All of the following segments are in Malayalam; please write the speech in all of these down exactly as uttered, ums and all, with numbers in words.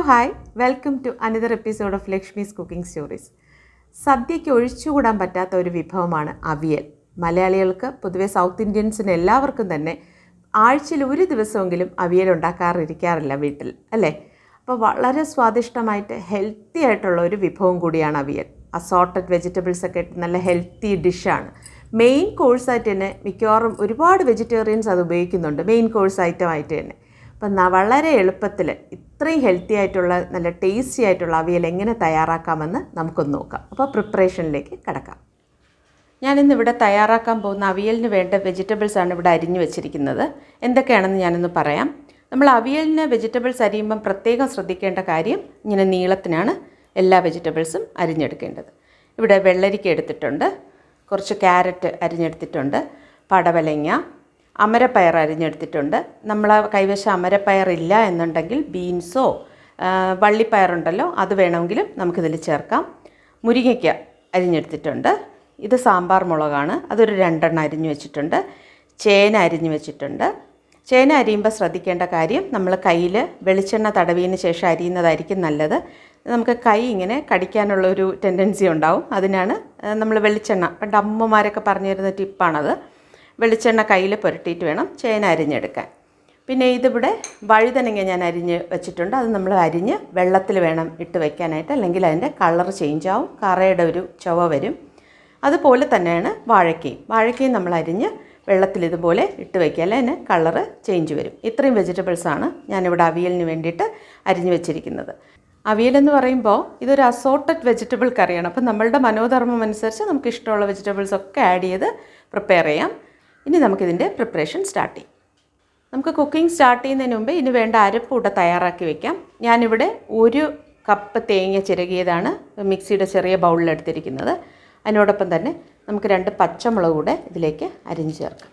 hi, welcome to another episode of Lakshmi's Cooking Stories. സദ്യയ്ക്ക് ഒഴിച്ചുകൂടാൻ പറ്റാത്ത ഒരു വിഭവമാണ് അവിയൽ. മലയാളികൾക്ക് പൊതുവെ സൗത്ത് ഇന്ത്യൻസിന് എല്ലാവർക്കും തന്നെ ആഴ്ചയിൽ ഒരു ദിവസമെങ്കിലും അവിയൽ ഉണ്ടാക്കാറിരിക്കാറില്ല വീട്ടിൽ അല്ലേ. അപ്പോൾ വളരെ സ്വാദിഷ്ടമായിട്ട് ഹെൽത്തി ആയിട്ടുള്ള ഒരു വിഭവം കൂടിയാണ് അവിയൽ. അസോർട്ടഡ് വെജിറ്റബിൾസ് ഒക്കെ ഇട്ട് നല്ല ഹെൽത്തി ഡിഷാണ്. മെയിൻ കോഴ്സായിട്ട് തന്നെ മിക്കവാറും ഒരുപാട് വെജിറ്റേറിയൻസ് അത് ഉപയോഗിക്കുന്നുണ്ട്, മെയിൻ കോഴ്സ് ഐറ്റമായിട്ട് തന്നെ. അപ്പം വളരെ എളുപ്പത്തിൽ ഇത്രയും ഹെൽത്തി ആയിട്ടുള്ള നല്ല ടേസ്റ്റി ആയിട്ടുള്ള അവിയൽ എങ്ങനെ തയ്യാറാക്കാമെന്ന് നമുക്കൊന്ന് നോക്കാം. അപ്പോൾ പ്രിപ്പറേഷനിലേക്ക് കിടക്കാം. ഞാനിന്നിവിടെ തയ്യാറാക്കാൻ പോകുന്ന അവിയലിന് വേണ്ട വെജിറ്റബിൾസാണ് ഇവിടെ അരിഞ്ഞു വെച്ചിരിക്കുന്നത്. എന്തൊക്കെയാണെന്ന് ഞാനൊന്ന് പറയാം. നമ്മൾ അവിയലിന് വെജിറ്റബിൾസ് അരിയുമ്പം പ്രത്യേകം ശ്രദ്ധിക്കേണ്ട കാര്യം, ഇങ്ങനെ നീളത്തിനാണ് എല്ലാ വെജിറ്റബിൾസും അരിഞ്ഞെടുക്കേണ്ടത്. ഇവിടെ വെള്ളരിക്ക എടുത്തിട്ടുണ്ട്, കുറച്ച് ക്യാരറ്റ് അരിഞ്ഞെടുത്തിട്ടുണ്ട്, പടവലങ്ങ, അമരപ്പയർ അരിഞ്ഞെടുത്തിട്ടുണ്ട്. നമ്മൾ കൈവശം അമരപ്പയർ ഇല്ല എന്നുണ്ടെങ്കിൽ ബീൻസോ വള്ളിപ്പയറുണ്ടല്ലോ അത് വേണമെങ്കിലും നമുക്കിതിൽ ചേർക്കാം. മുരിങ്ങയ്ക്ക അരിഞ്ഞെടുത്തിട്ടുണ്ട്. ഇത് സാമ്പാർ മുളകാണ്, അതൊരു രണ്ടെണ്ണം അരിഞ്ഞു വെച്ചിട്ടുണ്ട്. ചേന അരിഞ്ഞു വെച്ചിട്ടുണ്ട്. ചേന അരിയുമ്പോൾ ശ്രദ്ധിക്കേണ്ട കാര്യം, നമ്മൾ കയ്യിൽ വെളിച്ചെണ്ണ തടവിയതിന് ശേഷം അരിയുന്നതായിരിക്കും നല്ലത്. നമുക്ക് കൈ ഇങ്ങനെ കടിക്കാനുള്ളൊരു ടെൻഡൻസി ഉണ്ടാവും. അതിനാണ് നമ്മൾ വെളിച്ചെണ്ണ, പണ്ട് അമ്മമാരൊക്കെ പറഞ്ഞു തരുന്ന ടിപ്പാണത്. വെളിച്ചെണ്ണ കയ്യിൽ പുരട്ടിയിട്ട് വേണം ചേന അരിഞ്ഞെടുക്കാൻ. പിന്നെ ഇതിവിടെ വഴുതനങ്ങ ഞാൻ അരിഞ്ഞ് വെച്ചിട്ടുണ്ട്. അത് നമ്മൾ അരിഞ്ഞ് വെള്ളത്തിൽ വേണം ഇട്ട് വയ്ക്കാനായിട്ട്, അല്ലെങ്കിൽ അതിൻ്റെ കളർ ചേഞ്ച് ആവും, കറയുടെ ഒരു ചുവ വരും. അതുപോലെ തന്നെയാണ് വാഴയ്ക്കയും. വാഴയ്ക്കയും നമ്മൾ അരിഞ്ഞ് വെള്ളത്തിൽ ഇതുപോലെ ഇട്ട് വയ്ക്കുക, അല്ലെങ്കിൽ അതിന് കളറ് ചേഞ്ച് വരും. ഇത്രയും വെജിറ്റബിൾസാണ് ഞാനിവിടെ അവിയലിന് വേണ്ടിയിട്ട് അരിഞ്ഞ് വെച്ചിരിക്കുന്നത്. അവിയലെന്ന് പറയുമ്പോൾ ഇതൊരു അസോർട്ടഡ് വെജിറ്റബിൾ കറിയാണ്. അപ്പം നമ്മളുടെ മനോധർമ്മം അനുസരിച്ച് നമുക്ക് ഇഷ്ടമുള്ള വെജിറ്റബിൾസൊക്കെ ആഡ് ചെയ്ത് പ്രിപ്പയർ ചെയ്യാം. ഇനി നമുക്കിതിൻ്റെ പ്രിപ്പറേഷൻ സ്റ്റാർട്ട് ചെയ്യാം. നമുക്ക് കുക്കിംഗ് സ്റ്റാർട്ട് ചെയ്യുന്നതിന് മുമ്പ് ഇതിന് വേണ്ട അരപ്പ് കൂടെ തയ്യാറാക്കി വയ്ക്കാം. ഞാനിവിടെ ഒരു കപ്പ് തേങ്ങ ചിരകിയതാണ് മിക്സിയുടെ ചെറിയ ബൗളിലെടുത്തിരിക്കുന്നത്. അതിനോടൊപ്പം തന്നെ നമുക്ക് രണ്ട് പച്ചമുളക് കൂടെ ഇതിലേക്ക് അരിഞ്ഞ് ചേർക്കാം.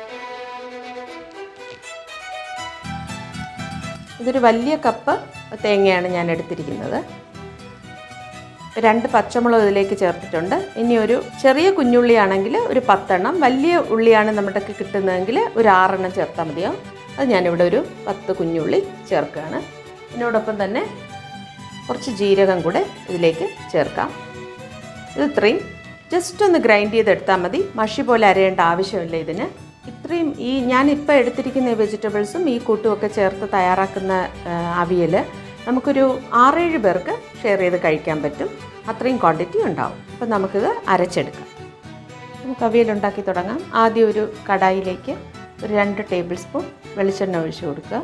ഇതൊരു വലിയ കപ്പ് തേങ്ങയാണ് ഞാൻ എടുത്തിരിക്കുന്നത്. രണ്ട് പച്ചമുളക് ഇതിലേക്ക് ചേർത്തിട്ടുണ്ട്. ഇനി ഒരു ചെറിയ കുഞ്ഞുള്ളിയാണെങ്കിൽ ഒരു പത്തെണ്ണം, വലിയ ഉള്ളിയാണ് നമ്മുടെ കിട്ടുന്നതെങ്കിൽ ഒരു ആറെണ്ണം ചേർത്താൽ മതിയാവും. അത് ഞാനിവിടെ ഒരു പത്ത് കുഞ്ഞുള്ളി ചേർക്കുകയാണ്. ഇതിനോടൊപ്പം തന്നെ കുറച്ച് ജീരകം കൂടെ ഇതിലേക്ക് ചേർക്കാം. ഇത് ഇത്രയും ജസ്റ്റ് ഒന്ന് ഗ്രൈൻഡ് ചെയ്തെടുത്താൽ മതി, മഷി പോലെ അരയേണ്ട ആവശ്യമില്ല ഇതിന്. ഇത്രയും ഈ ഞാനിപ്പോൾ എടുത്തിരിക്കുന്ന വെജിറ്റബിൾസും ഈ കൂട്ടുമൊക്കെ ചേർത്ത് തയ്യാറാക്കുന്ന അവിയൽ നമുക്കൊരു ആറേഴ് പേർക്ക് ഷെയർ ചെയ്ത് കഴിക്കാൻ പറ്റും. അത്രയും ക്വാണ്ടിറ്റി ഉണ്ടാവും. അപ്പം നമുക്കിത് അരച്ചെടുക്കാം. നമുക്ക് അവിയൽ ഉണ്ടാക്കി തുടങ്ങാം. ആദ്യം ഒരു കടായിലേക്ക് ഒരു രണ്ട് ടേബിൾ സ്പൂൺ വെളിച്ചെണ്ണ ഒഴിച്ച് കൊടുക്കുക.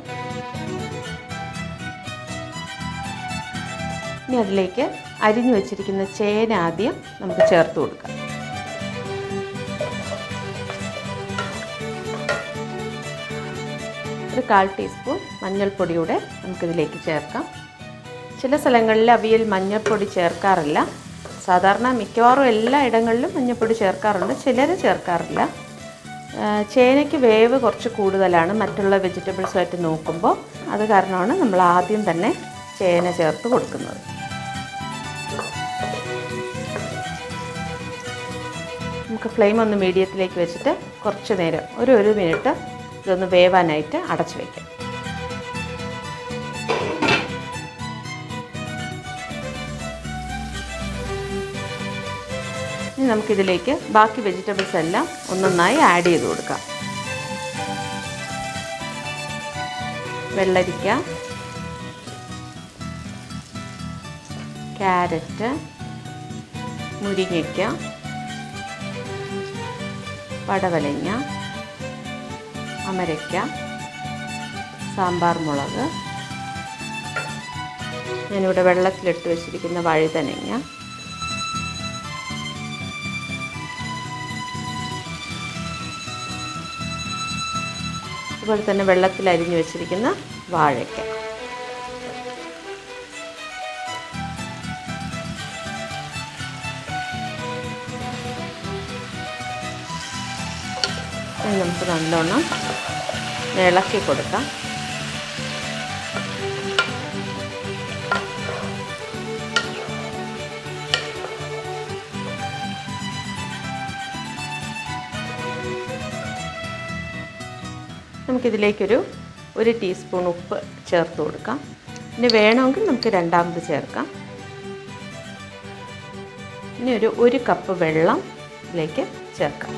ഇനി അതിലേക്ക് അരിഞ്ഞു വെച്ചിരിക്കുന്ന ചേന ആദ്യം നമുക്ക് ചേർത്ത് കൊടുക്കാം. ഒരു കാൽ ടീസ്പൂൺ മഞ്ഞൾപ്പൊടിയൂടെ നമുക്കിതിലേക്ക് ചേർക്കാം. ചില സ്ഥലങ്ങളിൽ അവിയൽ മഞ്ഞൾപ്പൊടി ചേർക്കാറില്ല. സാധാരണ മിക്കവാറും എല്ലാ ഇടങ്ങളിലും മഞ്ഞൾപ്പൊടി ചേർക്കാറുണ്ട്, ചിലർ ചേർക്കാറില്ല. ചേനയ്ക്ക് വേവ് കുറച്ച് കൂടുതലാണ് മറ്റുള്ള വെജിറ്റബിൾസുമായിട്ട് നോക്കുമ്പോൾ. അത് കാരണമാണ് നമ്മൾ ആദ്യം തന്നെ ചേന ചേർത്ത് കൊടുക്കുന്നത്. നമുക്ക് ഫ്ലെയിം ഒന്ന് മീഡിയത്തിലേക്ക് വെച്ചിട്ട് കുറച്ച് നേരം ഒരു ഒരു മിനിറ്റ് ഇതൊന്ന് വേവാനായിട്ട് അടച്ചു വയ്ക്കാം. ഇനി നമുക്കിതിലേക്ക് ബാക്കി വെജിറ്റബിൾസ് എല്ലാം ഒന്നൊന്നായി ആഡ് ചെയ്ത് കൊടുക്കാം. വെള്ളരിക്ക, ക്യാരറ്റ്, മുരിങ്ങയ്ക്ക, പടവലങ്ങ, അമരയ്ക്ക, സാമ്പാർ മുളക്, ഞാനിവിടെ വെള്ളത്തിലിട്ട് വെച്ചിരിക്കുന്ന വഴുതനങ്ങ, അതുപോലെ തന്നെ വെള്ളത്തിൽ അരിഞ്ഞു വെച്ചിരിക്കുന്ന വാഴയ്ക്ക. നമുക്ക് നല്ലോണം ഇളക്കി കൊടുക്കാം. നമുക്കിതിലേക്കൊരു ഒരു ടീസ്പൂൺ ഉപ്പ് ചേർത്ത് കൊടുക്കാം. ഇനി വേണമെങ്കിൽ നമുക്ക് രണ്ടാമത് ചേർക്കാം. ഇനി ഒരു ഒരു കപ്പ് വെള്ളം ഇതിലേക്ക് ചേർക്കാം.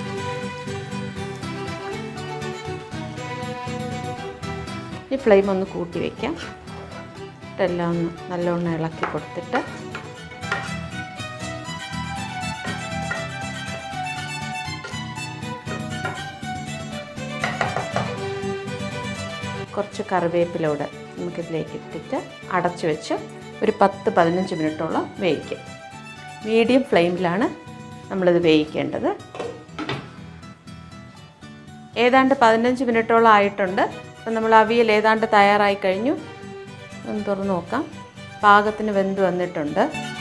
ഈ ഫ്ലെയിം ഒന്ന് കൂട്ടി വയ്ക്കാം. എല്ലാം ഒന്ന് നല്ലോണം ഇളക്കി കൊടുത്തിട്ട് കുറച്ച് കറിവേപ്പിലൂടെ നമുക്കിതിലേക്ക് ഇട്ടിട്ട് അടച്ചു വെച്ച് ഒരു പത്ത് പതിനഞ്ച് മിനിറ്റോളം വേവിക്കാം. മീഡിയം ഫ്ലെയിമിലാണ് നമ്മളിത് വേവിക്കേണ്ടത്. ഏതാണ്ട് പതിനഞ്ച് മിനിറ്റോളം ആയിട്ടുണ്ട്. അപ്പം നമ്മൾ അവിയൽ ഏതാണ്ട് തയ്യാറായി കഴിഞ്ഞു. ഒന്ന് തുറന്ന് നോക്കാം. പാകത്തിന് വെന്ത് വന്നിട്ടുണ്ട്.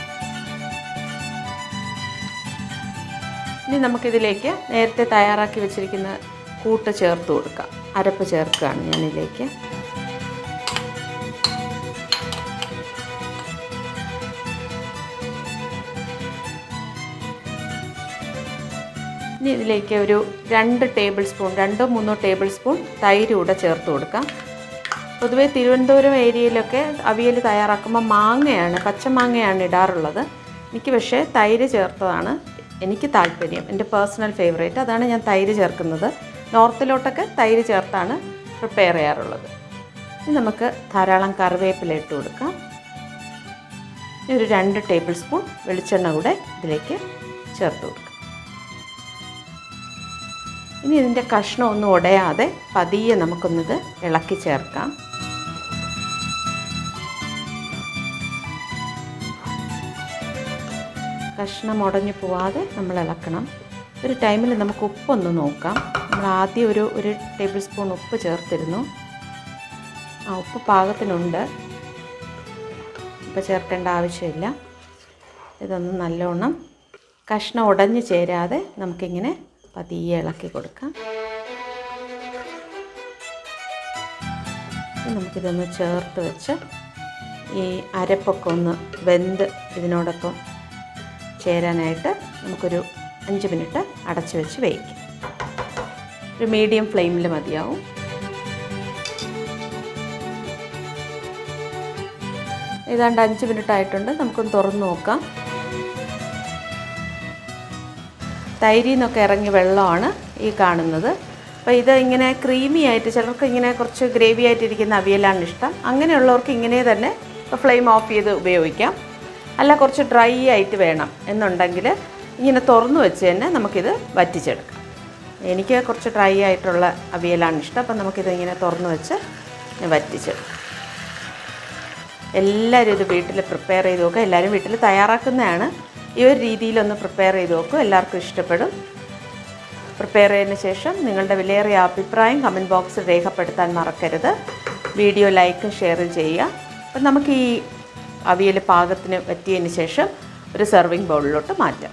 ഇനി നമുക്കിതിലേക്ക് നേരത്തെ തയ്യാറാക്കി വെച്ചിരിക്കുന്ന കൂട്ട് ചേർത്ത് കൊടുക്കാം. അരപ്പ് ചേർക്കുകയാണ് ഞാനിതിലേക്ക്. ഇനി ഇതിലേക്ക് ഒരു രണ്ട് ടേബിൾ സ്പൂൺ രണ്ടോ മൂന്നോ ടേബിൾ സ്പൂൺ തൈര് കൂടെ ചേർത്ത് കൊടുക്കാം. പൊതുവേ തിരുവനന്തപുരം ഏരിയയിലൊക്കെ അവിയൽ തയ്യാറാക്കുമ്പോൾ മാങ്ങയാണ് പച്ചമാങ്ങയാണ് ഇടാറുള്ളത്. എനിക്ക് പക്ഷേ തൈര് ചേർത്തതാണ് എനിക്ക് താല്പര്യം. എൻ്റെ പേഴ്സണൽ ഫേവറേറ്റ് അതാണ് ഞാൻ തൈര് ചേർക്കുന്നത്. നോർത്തിലോട്ടൊക്കെ തൈര് ചേർത്താണ് പ്രിപ്പയർ ചെയ്യാറുള്ളത്. ഇനി നമുക്ക് ധാരാളം കറിവേപ്പില ഇട്ട് കൊടുക്കാം. ഇനി ഒരു രണ്ട് ടേബിൾ സ്പൂൺ വെളിച്ചെണ്ണ കൂടെ ഇതിലേക്ക് ചേർത്ത് കൊടുക്കാം. ഇനി ഇതിൻ്റെ കഷ്ണം ഒന്നും ഉടയാതെ പതിയെ നമുക്കൊന്നത് ഇളക്കി ചേർക്കാം. കഷ്ണം ഉടഞ്ഞു പോവാതെ നമ്മൾ ഇളക്കണം. ഒരു ടൈമിൽ നമുക്ക് ഉപ്പൊന്ന് നോക്കാം. നമ്മൾ ആദ്യം ഒരു ഒരു ടേബിൾ സ്പൂൺ ഉപ്പ് ചേർത്തിരുന്നു. ആ ഉപ്പ് പാകത്തിനുണ്ട്. ഉപ്പ് ചേർക്കേണ്ട ആവശ്യമില്ല. ഇതൊന്ന് നല്ലോണം കഷ്ണം ഉടഞ്ഞു ചേരാതെ നമുക്കിങ്ങനെ പതിയെ ഇളക്കി കൊടുക്കാം. നമുക്കിതൊന്ന് ചേർത്ത് വെച്ച് ഈ അരപ്പൊക്കെ ഒന്ന് വെന്ത് ഇതിനോടൊപ്പം ചേരാനായിട്ട് നമുക്കൊരു അഞ്ച് മിനിറ്റ് അടച്ചു വെച്ച് വേവിക്കാം. ഒരു മീഡിയം ഫ്ലെയിമിൽ മതിയാവും. ഏതാണ്ട് അഞ്ച് മിനിറ്റ് ആയിട്ടുണ്ട്. നമുക്കൊന്ന് തുറന്ന് നോക്കാം. തൈരിൽ നിന്നൊക്കെ ഇറങ്ങിയ വെള്ളമാണ് ഈ കാണുന്നത്. അപ്പോൾ ഇത് ഇങ്ങനെ ക്രീമി ആയിട്ട്, ചിലർക്ക് ഇങ്ങനെ കുറച്ച് ഗ്രേവി ആയിട്ടിരിക്കുന്ന അവിയലാണ് ഇഷ്ടം. അങ്ങനെയുള്ളവർക്ക് ഇങ്ങനെ തന്നെ ഫ്ലെയിം ഓഫ് ചെയ്ത് ഉപയോഗിക്കാം. അല്ല കുറച്ച് ഡ്രൈ ആയിട്ട് വേണം എന്നുണ്ടെങ്കിൽ ഇങ്ങനെ തുറന്നു വെച്ച് തന്നെ നമുക്കിത് വറ്റിച്ചെടുക്കാം. എനിക്ക് കുറച്ച് ഡ്രൈ ആയിട്ടുള്ള അവിയലാണ് ഇഷ്ടം. അപ്പം നമുക്കിത് ഇങ്ങനെ തുറന്നു വെച്ച് വറ്റിച്ചെടുക്കാം. എല്ലാവരും ഇത് വീട്ടിൽ പ്രിപ്പയർ ചെയ്ത് നോക്കുക. എല്ലാവരും വീട്ടിൽ തയ്യാറാക്കുന്നതാണ്. ഈ ഒരു രീതിയിലൊന്ന് പ്രിപ്പയർ ചെയ്ത് നോക്കും. എല്ലാവർക്കും ഇഷ്ടപ്പെടും. പ്രിപ്പയർ ചെയ്തതിന് ശേഷം നിങ്ങളുടെ വിലയേറിയ അഭിപ്രായം കമൻറ്റ് ബോക്സിൽ രേഖപ്പെടുത്താൻ മറക്കരുത്. വീഡിയോ ലൈക്കും ഷെയറും ചെയ്യുക. അപ്പം നമുക്ക് ഈ അവിയൽ പാകത്തിന് വറ്റിയതിന് ശേഷം ഒരു സെർവിങ് ബൗളിലോട്ട് മാറ്റാം.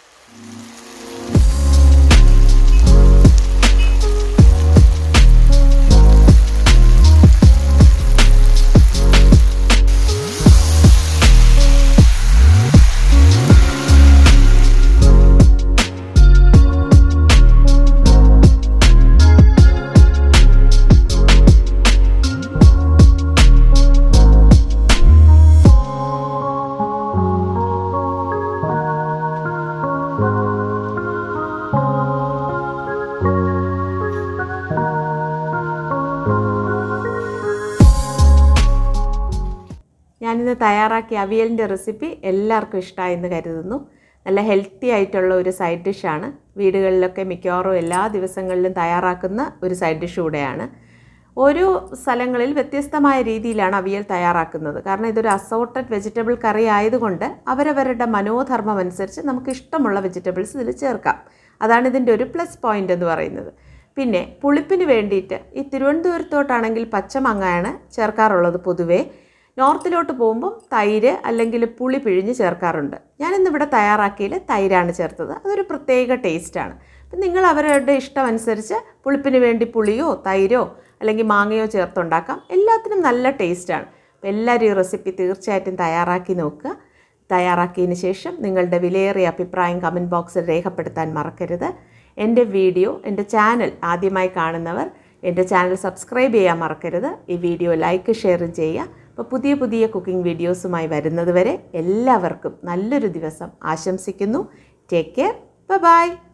ഞാനിന്ന് തയ്യാറാക്കിയ അവിയലിൻ്റെ റെസിപ്പി എല്ലാവർക്കും ഇഷ്ടമായെന്ന് കരുതുന്നു. നല്ല ഹെൽത്തി ആയിട്ടുള്ള ഒരു സൈഡ് ഡിഷാണ്. വീടുകളിലൊക്കെ മിക്കവാറും എല്ലാ ദിവസങ്ങളിലും തയ്യാറാക്കുന്ന ഒരു സൈഡ് ഡിഷ് കൂടെയാണ്. ഓരോ സ്ഥലങ്ങളിൽ വ്യത്യസ്തമായ രീതിയിലാണ് അവിയൽ തയ്യാറാക്കുന്നത്. കാരണം ഇതൊരു അസോർട്ടഡ് വെജിറ്റബിൾ കറി ആയതുകൊണ്ട് അവരവരുടെ മനോധർമ്മം അനുസരിച്ച് നമുക്ക് ഇഷ്ടമുള്ള വെജിറ്റബിൾസ് ഇതിൽ ചേർക്കാം. അതാണ് ഇതിൻ്റെ ഒരു പ്ലസ് പോയിൻ്റ് എന്ന് പറയുന്നത്. പിന്നെ പുളിപ്പിന് വേണ്ടിയിട്ട് ഈ തിരുവനന്തപുരത്തോട്ടാണെങ്കിൽ പച്ചമാങ്ങയാണ് ചേർക്കാറുള്ളത് പൊതുവേ. നോർത്തിലോട്ട് പോകുമ്പം തൈര് അല്ലെങ്കിൽ പുളി പിഴിഞ്ഞ് ചേർക്കാറുണ്ട്. ഞാനിന്നിവിടെ തയ്യാറാക്കിയിൽ തൈരാണ് ചേർത്തത്. അതൊരു പ്രത്യേക ടേസ്റ്റാണ്. അപ്പം നിങ്ങൾ അവരുടെ ഇഷ്ടമനുസരിച്ച് പുളിപ്പിന് വേണ്ടി പുളിയോ തൈരോ അല്ലെങ്കിൽ മാങ്ങയോ ചേർത്തുണ്ടാക്കാം. എല്ലാത്തിനും നല്ല ടേസ്റ്റാണ്. അപ്പോൾ എല്ലാവരും ഈ റെസിപ്പി തീർച്ചയായിട്ടും തയ്യാറാക്കി നോക്കുക. തയ്യാറാക്കിയതിന് ശേഷം നിങ്ങളുടെ വിലയേറിയ അഭിപ്രായം കമൻറ്റ് ബോക്സിൽ രേഖപ്പെടുത്താൻ മറക്കരുത്. എൻ്റെ വീഡിയോ, എൻ്റെ ചാനൽ ആദ്യമായി കാണുന്നവർ എൻ്റെ ചാനൽ സബ്സ്ക്രൈബ് ചെയ്യാൻ മറക്കരുത്. ഈ വീഡിയോ ലൈക്ക് ഷെയർ ചെയ്യുക. അപ്പോൾ പുതിയ പുതിയ കുക്കിംഗ് വീഡിയോസുമായി വരുന്നത് വരെ എല്ലാവർക്കും നല്ലൊരു ദിവസം ആശംസിക്കുന്നു. Take care. Bye by.